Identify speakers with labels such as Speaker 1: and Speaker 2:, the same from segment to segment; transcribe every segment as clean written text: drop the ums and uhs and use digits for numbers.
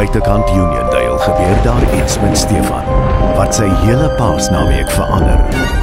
Speaker 1: buitekant Uniondale gebeur daar iets met Stefan, wat sy hele Paasnaweek verander.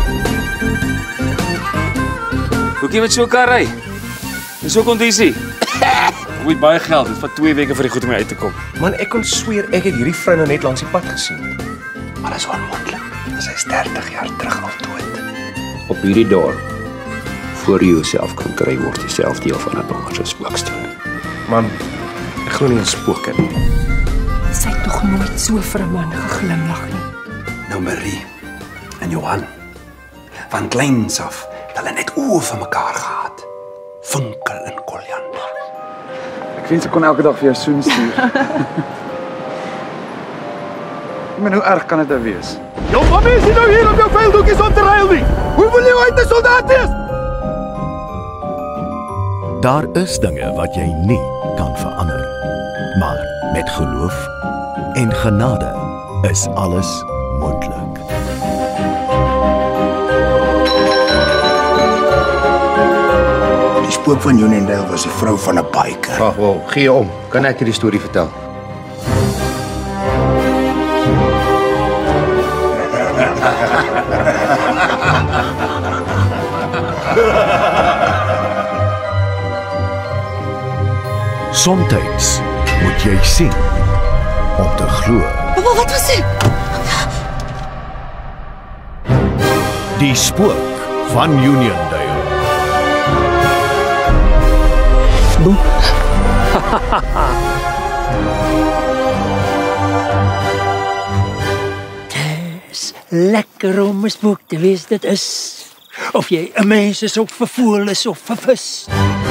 Speaker 2: Hoekom met so 'n kar ry? En so kondisie. Moet baie geld, dit vat 2 weke vir die goed om uit te kom.
Speaker 3: Man, ek kon sweer ek het hierdie vrou nou net langs die pad gesien.
Speaker 4: Maar dit is onmoontlik. Sy is 30 jaar terug al dood.
Speaker 5: Op hierdie dorp, voor jy jouself kan kry, word jy self deel van 'n donker se spookstel.
Speaker 3: Man, ek glo nie in spooke nie.
Speaker 6: Sy het nog nooit so vir 'n man geglimlag nie.
Speaker 4: Nou Marie en Johan, van kleins af, het hulle net oë vir mekaar gehad. Vinkel en Koliander.
Speaker 7: Ek wens ek kon elke dag vir jou soen stuur. Ek meen, hoe erg kan dit nou wees?
Speaker 8: Jou mamma is nie nou hier om jou veildoekies op te ruil nie. Hoe wil jy ooit 'n soldaat wees?
Speaker 1: Daar is dinge wat jy nie kan verander. Maar met geloof en genade is alles moontlik.
Speaker 9: Die spook van Uniondale was die vrou van 'n biker.
Speaker 5: Wag, gee om. Kan ek hierdie storie vertel?
Speaker 1: Somtyds moet jy sien om te glo.
Speaker 6: Wat was dit?
Speaker 1: Die spook van Uniondale.
Speaker 10: Dis lekker om 'n spook te wees, dit is. Of jy 'n mens is of 'n voël is of 'n vis.